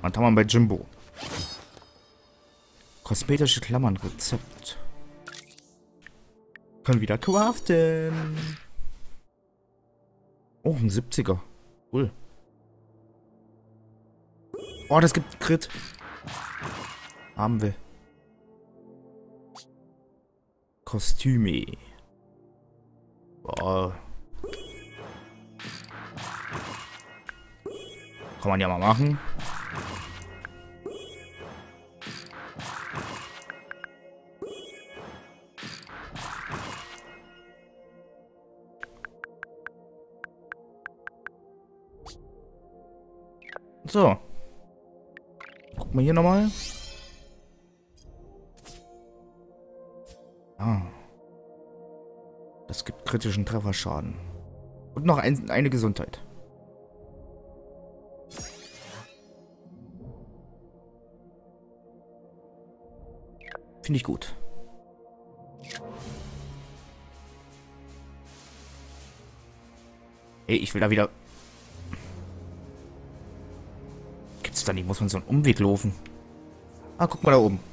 Was haben wir bei Jimbo? Kosmetische Klammern, Rezept. Können wieder craften. Oh, ein 70er. Cool. Oh, das gibt Crit. Haben wir. Kostüme. Boah. Kann man ja mal machen. So. Gucken wir hier nochmal. Ah. Das gibt kritischen Trefferschaden. Und noch eine Gesundheit. Finde ich gut. Ey, ich will da wieder... Gibt's da nicht? Muss man so einen Umweg laufen? Ah, guck mal da oben.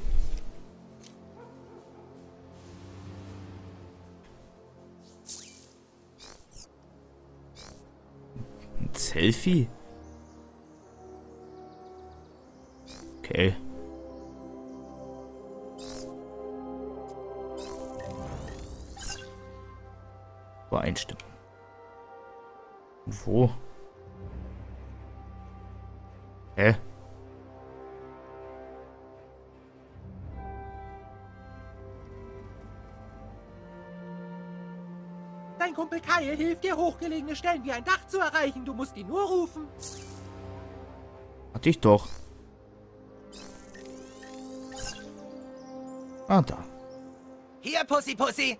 Ein Selfie? Okay. Übereinstimmen. Wo? Hä? Dein Kumpel Kyle hilft dir, hochgelegene Stellen wie ein Dach zu erreichen. Du musst ihn nur rufen. Hatte ich doch. Ah, da. Hier, Pussy, Pussy.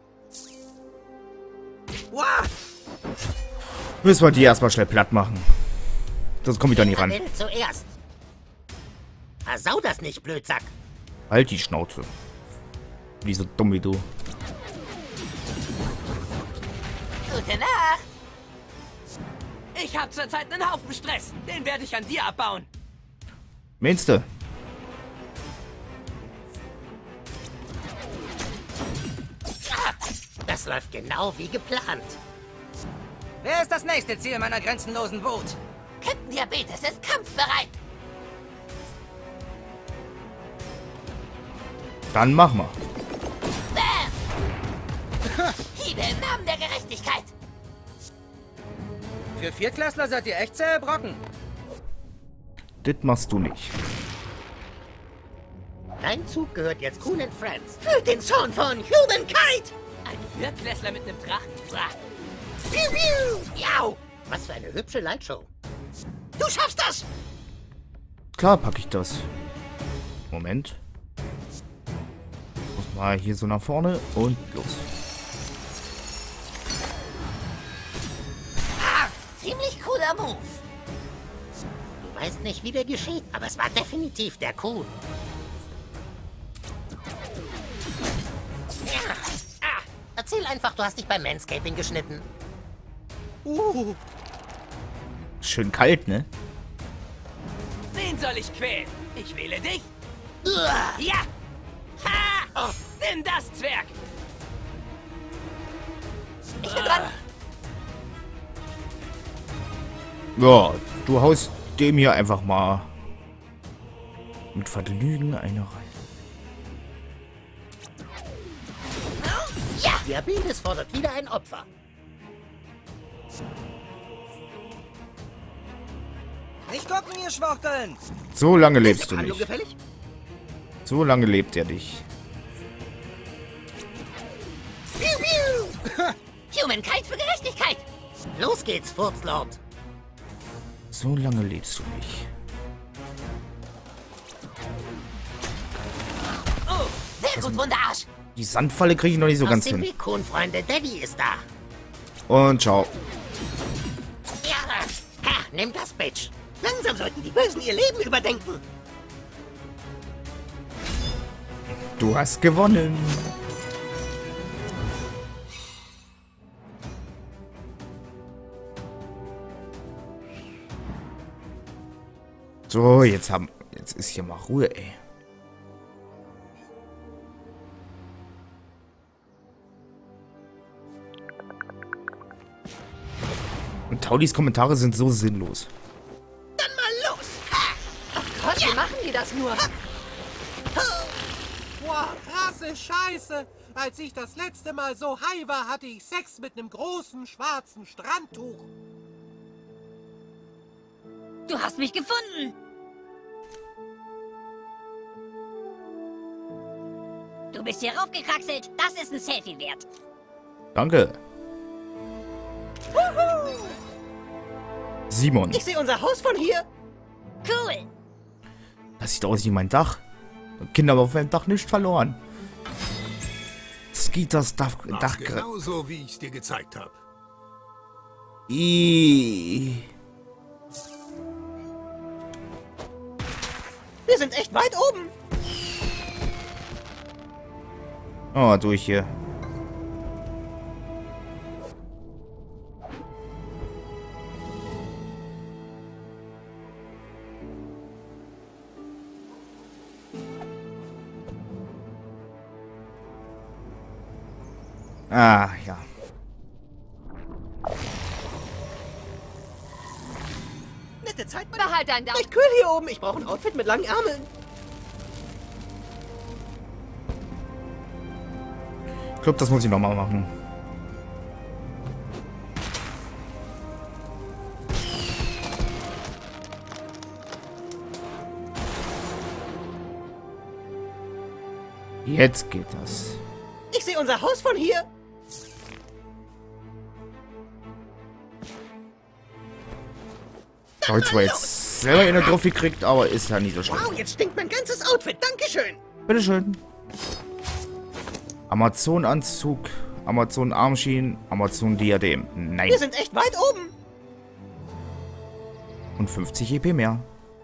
Wow. Müssen wir die erstmal schnell platt machen. Sonst komme ich da nie ran. Zuerst. Versau das nicht, Blödsack. Halt die Schnauze. Wie so dumm wie du. Gute Nacht. Ich habe zurzeit einen Haufen Stress. Den werde ich an dir abbauen. Meinst du? Das läuft genau wie geplant. Wer ist das nächste Ziel meiner grenzenlosen Wut? Captain Diabetes ist kampfbereit. Dann mach mal. Bam! Hiebe im Namen der Gerechtigkeit. Für Viertklässler seid ihr echt zähe Brocken. Das machst du nicht. Dein Zug gehört jetzt Coon and Friends. Fühlt den Zorn von Humankind! Ein Viertklässler mit einem Drachen. Bra. Piu, piu. Jau! Was für eine hübsche Lightshow. Du schaffst das! Klar packe ich das. Moment. Muss mal hier so nach vorne und los. Ah, ziemlich cooler Move. Du weißt nicht, wie der geschieht, aber es war definitiv der Kuhn. Ja. Ah, erzähl einfach, du hast dich beim Manscaping geschnitten. Schön kalt, ne? Wen soll ich quälen? Ich wähle dich. Uah. Ja! Ha! Oh, nimm das, Zwerg! Ich bin dran. Ja, du haust dem hier einfach mal mit Vergnügen eine rein. Ja! Diabetes fordert wieder ein Opfer. Nicht gucken, ihr Schwuchteln. So lange lebst du Hallo, nicht. gefällig? So lange lebt er nicht. Piu, piu. Humankind für Gerechtigkeit. Los geht's, Furzlord. So lange lebst du nicht. Oh, sehr gut, Wunderarsch. Die Sandfalle kriege ich noch nicht so ganz Aussehen hin. wie Kuhn-Freunde, Daddy ist da. Und ciao. Ja, ha, nimm das, Bitch. Langsam sollten die Bösen ihr Leben überdenken. Du hast gewonnen. So, jetzt ist hier mal Ruhe, ey. Und Taudis Kommentare sind so sinnlos. Dann mal los. Ha! Gott, wie machen die das nur? Boah, krasse Scheiße. Als ich das letzte Mal so high war, hatte ich Sex mit einem großen schwarzen Strandtuch. Du hast mich gefunden. Du bist hier raufgekraxelt. Das ist ein Selfie wert. Danke. Simon. Ich sehe unser Haus von hier. Cool. Das sieht aus wie mein Dach. Kinder haben auf meinem Dach nicht verloren. Skeeters Dach. Genauso wie ich es dir gezeigt habe. Wir sind echt weit oben. Oh, durch hier. Ah, ja. Nette Zeit, Mann. Behalt deinen Daumen. Echt kühl hier oben. Ich brauche ein Outfit mit langen Ärmeln. Ich glaube, das muss ich nochmal machen. Jetzt geht das. Ich sehe unser Haus von hier. Ich habe zwar jetzt selber eine Trophy gekriegt, aber ist ja nicht so schlimm. Wow, jetzt stinkt mein ganzes Outfit. Dankeschön. Bitteschön. Amazon-Anzug, Amazon-Armschienen, Amazon-Diadem. Nein. Wir sind echt weit oben. Und 50 EP mehr.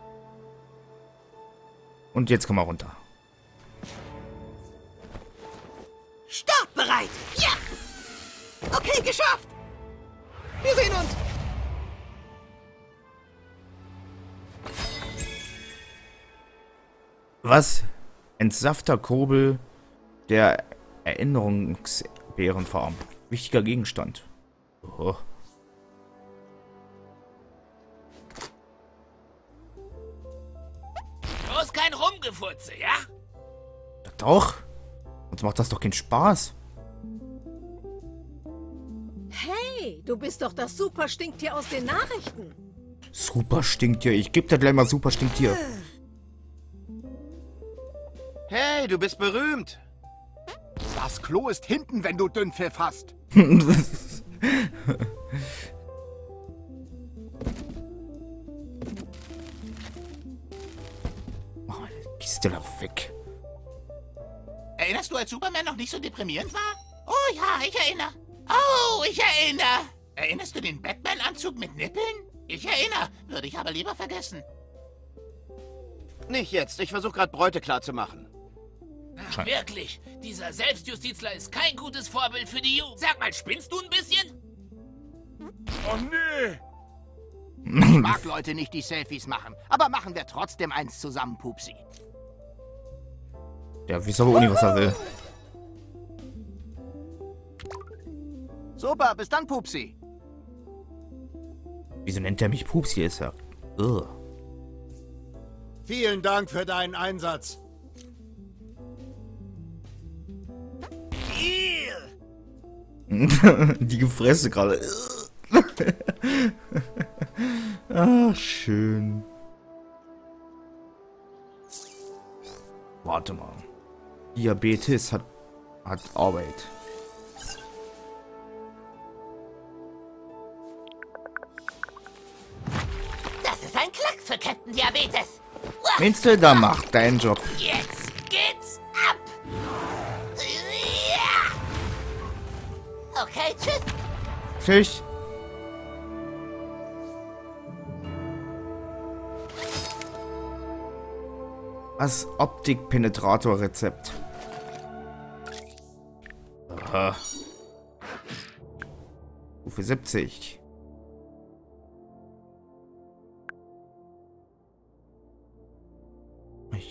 Und jetzt kommen wir runter. Startbereit. Ja. Okay, geschafft. Wir sehen uns. Was? Entsafter Kurbel der Erinnerungsbärenfarm. Wichtiger Gegenstand. Oh. Bloß kein Rumgefurze, ja? Doch. Sonst macht das doch keinen Spaß. Hey, du bist doch das Super-Stinktier aus den Nachrichten. Super Stinktier. Ich geb dir gleich mal Super Stinktier. Hey, du bist berühmt. Das Klo ist hinten, wenn du Dünnpfiff hast. Oh, Kiste da weg. Erinnerst du, als Superman noch nicht so deprimierend war? Oh ja, ich erinnere. Oh, ich erinnere. Erinnerst du den Batman-Anzug mit Nippeln? Ich erinnere, würde ich aber lieber vergessen. Nicht jetzt, ich versuche gerade Bräute klarzumachen. Ach, wirklich, dieser Selbstjustizler ist kein gutes Vorbild für die Jugend. Sag mal, spinnst du ein bisschen? Oh nee! Ich mag Leute nicht, die Selfies machen, aber machen wir trotzdem eins zusammen, Pupsi. Ja, wieso aber Uni, was er will. Super, bis dann, Pupsi. Wieso nennt er mich Pupsi? Ist ja. Ugh. Vielen Dank für deinen Einsatz. Die Gefresse gerade. Ach, schön. Warte mal. Diabetes hat Arbeit. Das ist ein Klack für Captain Diabetes. Meinst du, da macht deinen Job. Jetzt geht's ab. Ja. Okay, tschüss. Tschüss. Das Optikpenetrator-Rezept. Aha. Stufe 70.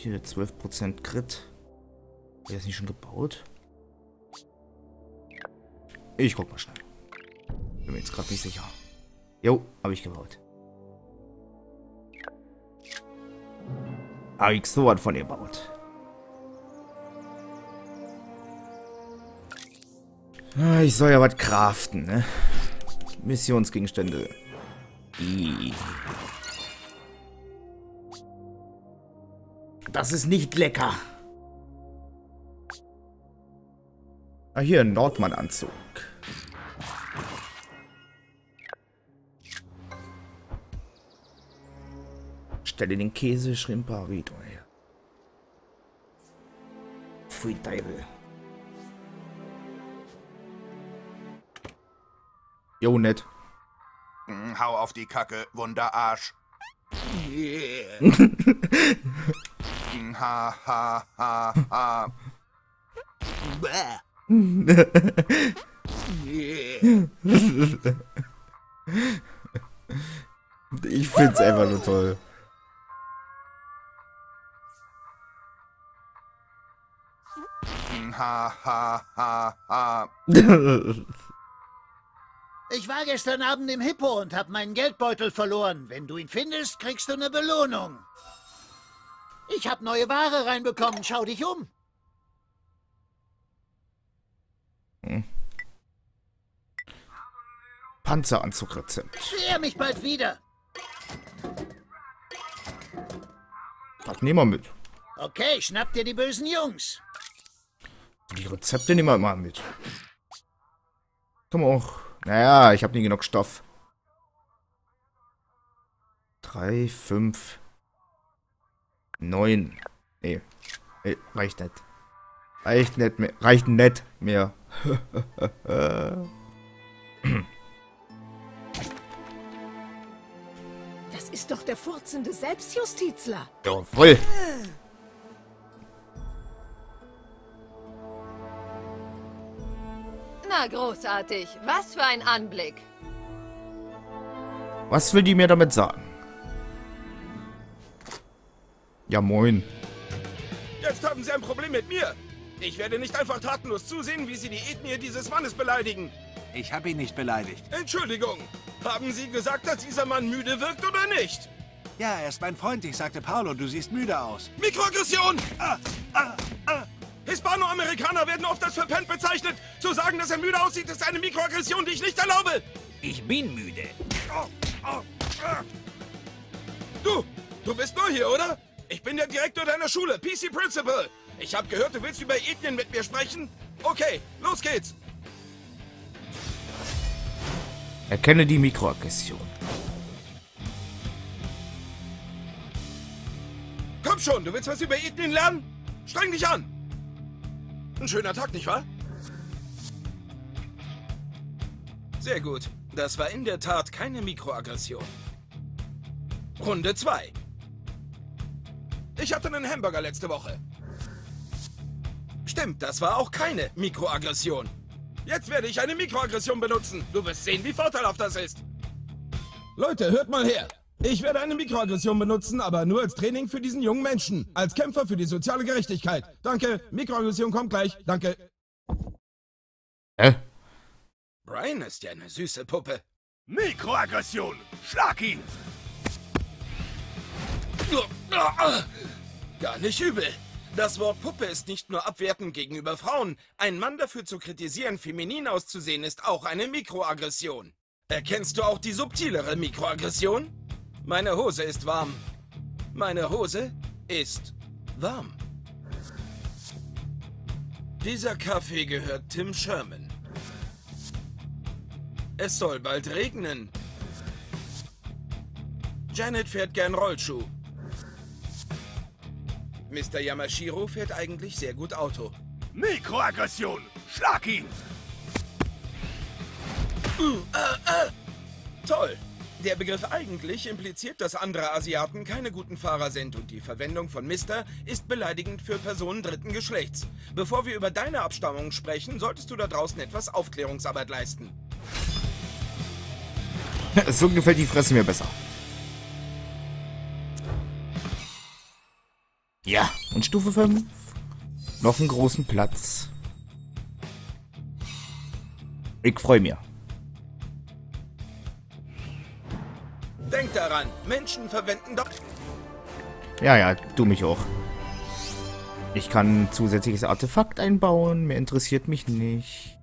Hier 12% Crit. Ist das nicht schon gebaut? Ich guck mal schnell. Bin mir jetzt gerade nicht sicher. Jo, habe ich gebaut. Habe ich so was von ihr gebaut. Ich soll ja was craften, ne? Missionsgegenstände. Das ist nicht lecker. Ah, hier ein Nordmann-Anzug. Stelle den Käse Shrimparito her. Pfui Teufel. Jo, nett. Hau auf die Kacke, Wunderarsch. Ha, ha, ha, ha. Ich find's einfach nur toll. Ha, ha, ha, ha. Ich war gestern Abend im Hippo und hab meinen Geldbeutel verloren. Wenn du ihn findest, kriegst du eine Belohnung. Ich hab neue Ware reinbekommen. Schau dich um. Panzeranzugrezept. Sehe mich bald wieder. Das nehmen wir mit. Okay, schnapp dir die bösen Jungs. Die Rezepte nehmen wir mal mit. Komm auch. Naja, ich habe nie genug Stoff. 3, 5, 9. Nee, reicht nicht. Reicht nicht mehr. Reicht nicht mehr. Das ist doch der furzende Selbstjustizler. Ja, voll. Na, großartig. Was für ein Anblick. Was will die mir damit sagen? Ja, moin. Jetzt haben Sie ein Problem mit mir. Ich werde nicht einfach tatenlos zusehen, wie Sie die Ethnie dieses Mannes beleidigen. Ich habe ihn nicht beleidigt. Entschuldigung. Haben Sie gesagt, dass dieser Mann müde wirkt oder nicht? Ja, er ist mein Freund. Ich sagte, Paolo, du siehst müde aus. Mikroaggression! Hispanoamerikaner werden oft als verpennt bezeichnet. Zu sagen, dass er müde aussieht, ist eine Mikroaggression, die ich nicht erlaube. Ich bin müde. Du bist neu hier, oder? Ich bin der Direktor deiner Schule, PC Principal. Ich habe gehört, du willst über Ethnien mit mir sprechen. Okay, los geht's. Erkenne die Mikroaggression. Komm schon, du willst was über Ethnien lernen? Streng dich an. Ein schöner Tag, nicht wahr? Sehr gut. Das war in der Tat keine Mikroaggression. Runde 2. Ich hatte einen Hamburger letzte Woche. Stimmt, das war auch keine Mikroaggression. Jetzt werde ich eine Mikroaggression benutzen. Du wirst sehen, wie vorteilhaft das ist. Leute, hört mal her. Ich werde eine Mikroaggression benutzen, aber nur als Training für diesen jungen Menschen. Als Kämpfer für die soziale Gerechtigkeit. Danke. Mikroaggression kommt gleich. Danke. Brian ist ja eine süße Puppe. Mikroaggression. Schlag ihn. Gar nicht übel. Das Wort Puppe ist nicht nur abwertend gegenüber Frauen. Ein Mann dafür zu kritisieren, feminin auszusehen, ist auch eine Mikroaggression. Erkennst du auch die subtilere Mikroaggression? Meine Hose ist warm. Meine Hose ist warm. Dieser Kaffee gehört Tim Sherman. Es soll bald regnen. Janet fährt gern Rollschuh. Mr. Yamashiro fährt eigentlich sehr gut Auto. Mikroaggression. Schlag ihn. Toll. Der Begriff eigentlich impliziert, dass andere Asiaten keine guten Fahrer sind und die Verwendung von Mister ist beleidigend für Personen dritten Geschlechts. Bevor wir über deine Abstammung sprechen, solltest du da draußen etwas Aufklärungsarbeit leisten. So gefällt die Fresse mir besser. Ja, und Stufe 5. Noch einen großen Platz. Ich freue mich. Denk daran, Menschen verwenden doch... Ja, du mich auch. Ich kann ein zusätzliches Artefakt einbauen. Mehr interessiert mich nicht.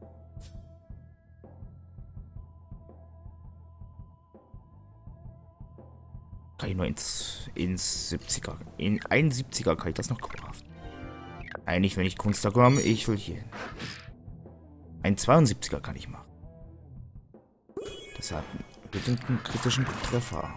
Kann ich nur ins 70er. In 71er kann ich das noch craften. Eigentlich, wenn ich Kunst da komme, ich will hier hin. Ein 72er kann ich machen. Das hat einen kritischen Treffer.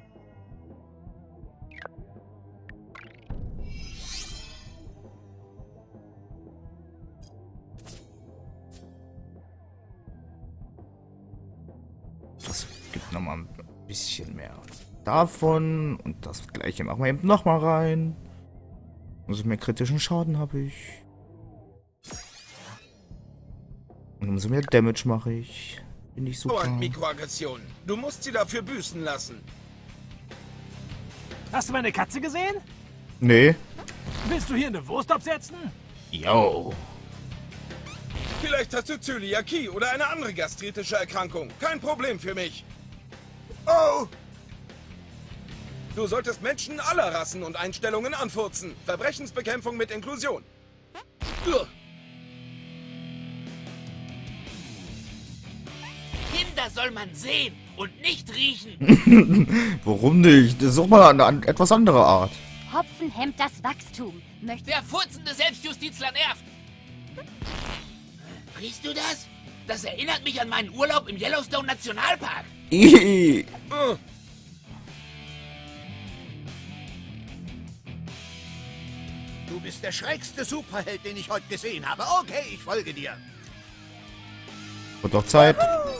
Das gibt nochmal ein bisschen mehr davon. Und das gleiche machen wir eben nochmal rein. Umso mehr kritischen Schaden habe ich. Und umso mehr Damage mache ich. Finde ich super. Mikroaggression. Du musst sie dafür büßen lassen. Hast du meine Katze gesehen? Nee. Willst du hier eine Wurst absetzen? Yo. Vielleicht hast du Zöliakie oder eine andere gastritische Erkrankung. Kein Problem für mich. Oh! Du solltest Menschen aller Rassen und Einstellungen anfurzen. Verbrechensbekämpfung mit Inklusion. Kinder soll man sehen und nicht riechen. Warum nicht? Such mal eine etwas andere Art. Hopfen hemmt das Wachstum. Der furzende Selbstjustizler nervt. Riechst du das? Das erinnert mich an meinen Urlaub im Yellowstone Nationalpark. Du bist der schrägste Superheld, den ich heute gesehen habe. Okay, ich folge dir. Wird doch Zeit.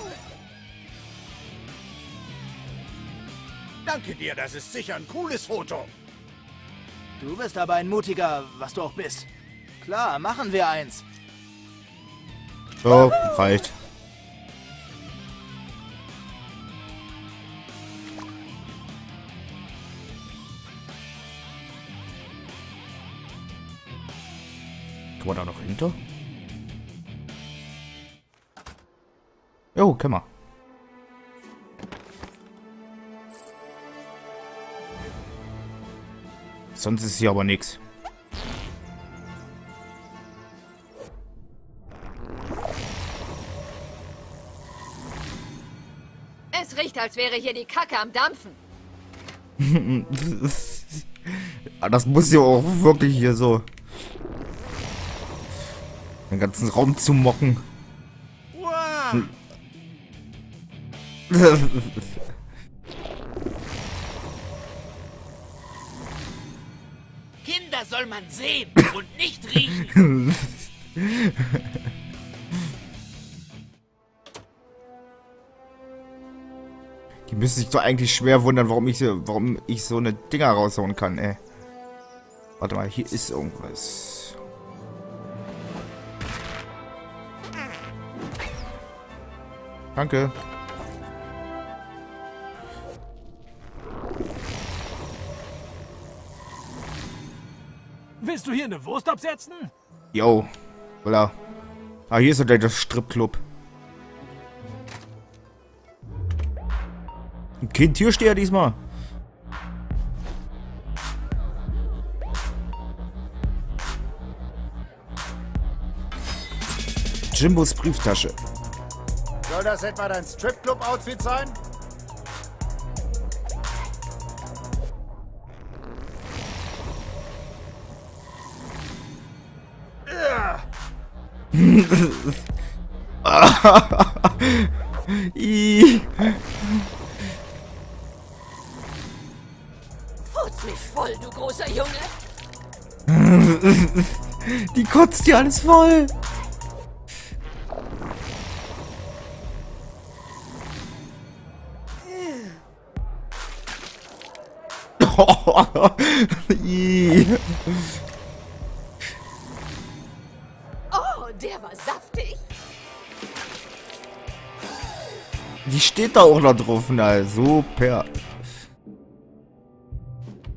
Danke dir, das ist sicher ein cooles Foto. Du bist aber ein mutiger, was du auch bist. Klar, machen wir eins. So, reicht. Kann man da noch hinter? Jo, kann man. Sonst ist hier aber nichts. Es riecht, als wäre hier die Kacke am Dampfen. Das muss ja auch wirklich hier so den ganzen Raum zu mocken. Wow. Kinder soll man sehen und nicht riechen. Die müssen sich doch eigentlich schwer wundern, warum ich so eine Dinger raushauen kann, ey. Warte mal, hier ist irgendwas. Danke. Willst du hier eine Wurst absetzen? Yo. Voilà. Ah, hier ist ja der Stripclub. Kein Türsteher diesmal. Jimbos Brieftasche. Soll das etwa dein Stripclub-Outfit sein? Furz mich voll, du großer Junge. Die kotzt dir alles voll. Oh, der war saftig. Die steht da auch noch drauf, na super.